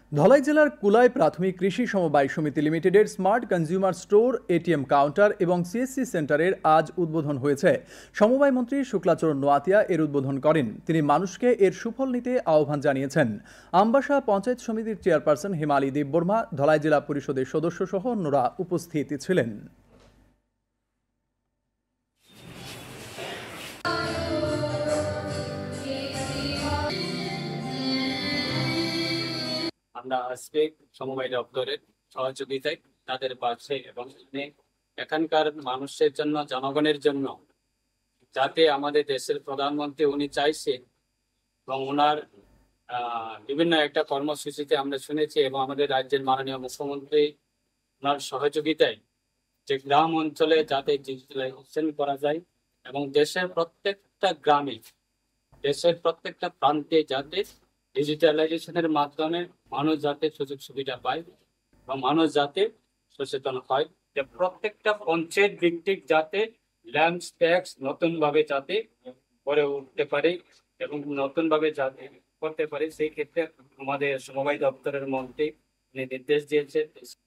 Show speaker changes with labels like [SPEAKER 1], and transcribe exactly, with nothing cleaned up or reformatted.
[SPEAKER 1] ধলাই জেলার কুলাই প্রাথমিক কৃষি সমবায় সমিতি লিমিটেডের smart consumer store, ATM counter এবং সিএসসি সেন্টারের আজ উদ্বোধন হয়েছে। সমবায় মন্ত্রী শুক্লাচরণ নোয়াতিয়া এর উদ্বোধন করেন। তিনি মানুষকে এর সুফল নিতে আহ্বান জানিয়েছেন। আমবাসা পঞ্চায়েত সমিতির চেয়ারপারসন হেমালী দেববর্মা, ধলাই জেলা পরিষদের সদস্য সহ অন্যরা উপস্থিত ছিলেন।
[SPEAKER 2] আমরা আজকে সমবায় দপ্তরের সহযোগিতায় তাদের পাশে এবং এখানকার মানুষের জন্য, জনগণের জন্য, যাতে আমাদের দেশের প্রধানমন্ত্রী উনি চাইছে এবং ওনার আহ বিভিন্ন একটা কর্মসূচিতে আমরা শুনেছি এবং আমাদের রাজ্যের মাননীয় মুখ্যমন্ত্রী ওনার সহযোগিতায় যে গ্রাম অঞ্চলে যাতে ডিজিটালাইজেশন করা যায় এবং দেশের প্রত্যেকটা গ্রামে, দেশের প্রত্যেকটা প্রান্তে যাতে ডিজিটালাইজেশনের মাধ্যমে মানুষ যাতে সুযোগ সুবিধা পায় বা মানুষ যাতে সচেতন হয়, যে প্রত্যেকটা পঞ্চায়েত ভিত্তিক যাতে ল্যান্ড ট্যাক্স নতুন ভাবে যাতে করে উঠতে পারে এবং নতুন ভাবে যাতে করতে পারে, সেই ক্ষেত্রে আমাদের সমবায় দপ্তরের মন্ত্রী নির্দেশ দিয়েছে।